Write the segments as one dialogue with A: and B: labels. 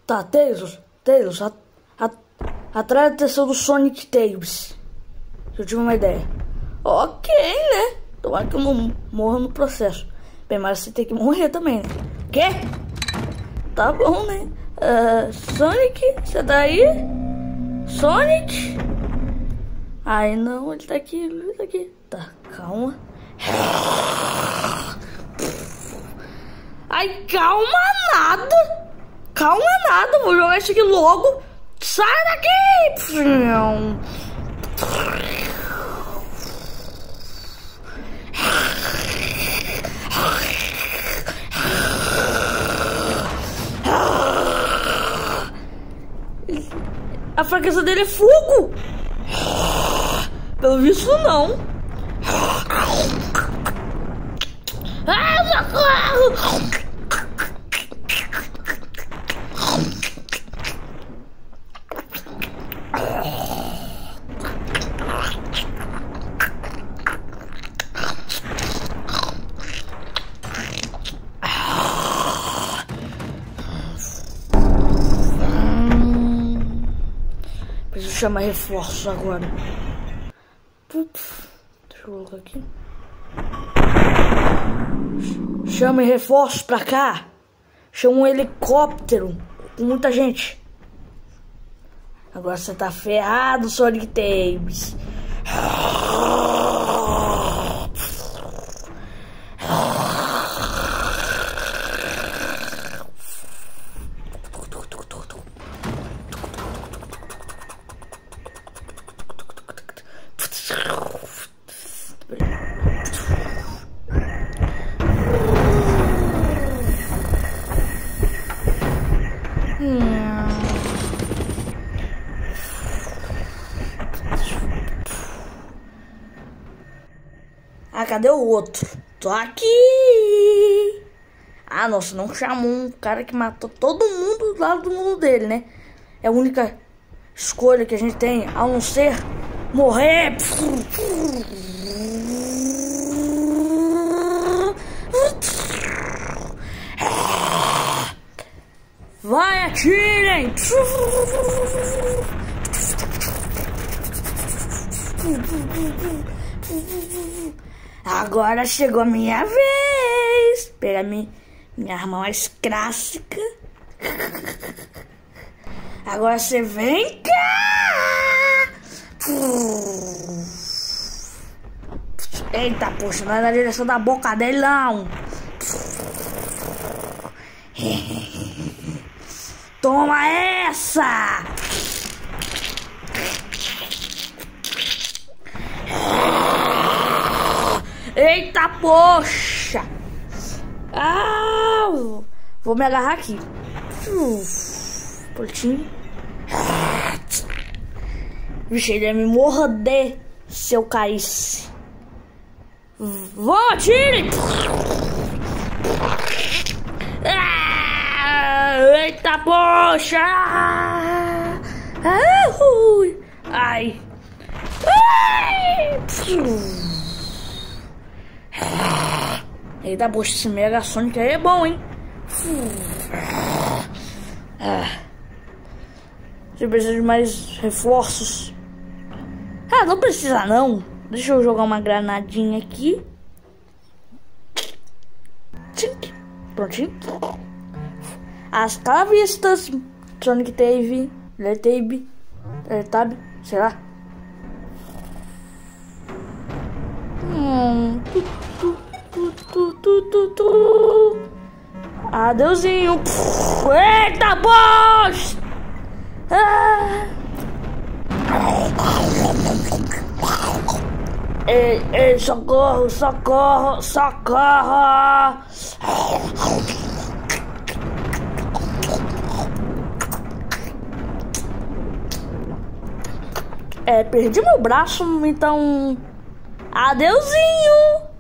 A: Tá, Tails, atrás da atenção do Sonic Tails. Eu tive uma ideia. Ok, né? Tomara que eu não morra no processo. Bem, mas você tem que morrer também, né? Quê? Tá bom, né? Sonic, você tá aí? Sonic? Ai, não, ele tá aqui. Tá, calma. Ai, calma nada. Vou jogar isso aqui logo. Sai daqui! A fraqueza dele é fogo. Pelo visto, não. Socorro! Preciso chamar reforços agora. Deixa eu colocar aqui. Chame reforços pra cá. Chama um helicóptero com muita gente. Agora você tá ferrado, Sonic Tails. Ah, cadê o outro? Tô aqui! Ah, nossa, não chamou um cara que matou todo mundo lá do mundo dele, né? É a única escolha que a gente tem, a não ser morrer! Vai, atirem! Agora chegou a minha vez. Pegar minha arma mais clássica. Agora você vem cá. Eita, poxa, não é na direção da boca dele, não. Toma essa! Eita, poxa! Ah, vou me agarrar aqui. Prontinho. Vixe, ele ia me morder se eu caísse. Vou, atire! Eita, poxa! Ai! Eita, poxa, esse Mega Sonic aí é bom, hein? Você precisa de mais reforços? Ah, não precisa não. Deixa eu jogar uma granadinha aqui. Prontinho. As calavistas. Sonic teve. Teletubby, sei lá. Adeusinho. Eita, bosta! Ei, socorro! Perdi meu braço, então... Adeusinho!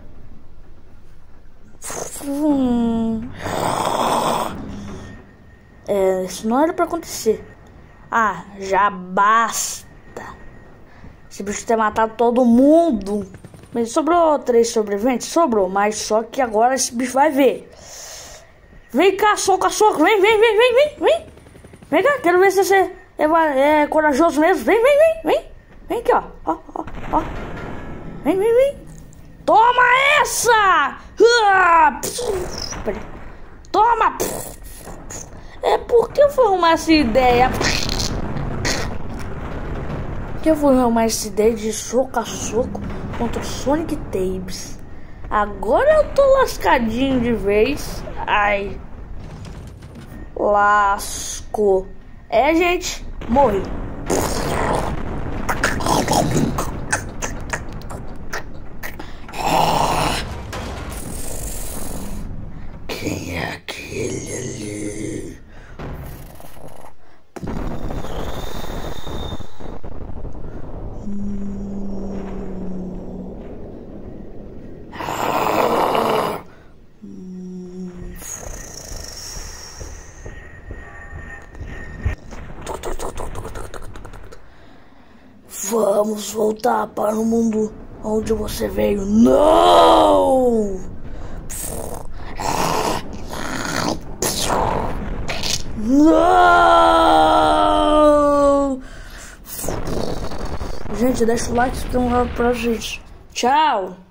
A: Isso não era pra acontecer. Ah, já basta. Esse bicho ter matado todo mundo. Mas sobrou 3 sobreviventes? Sobrou, mas só que agora esse bicho vai ver. Vem cá, soco, vem. Vem cá, quero ver se você é corajoso mesmo. Vem. Vem aqui, ó. Vem. Toma essa! Toma! Por que eu fui arrumar essa ideia? Por que eu fui arrumar essa ideia de soco a soco contra o Sonic Tails? Agora eu tô lascadinho de vez. Ai. Lascou. Gente, morri. Quem é aquele ali? Vamos voltar para o mundo onde você veio. Não! Não! Gente, deixa o like e se inscreva pra gente. Tchau!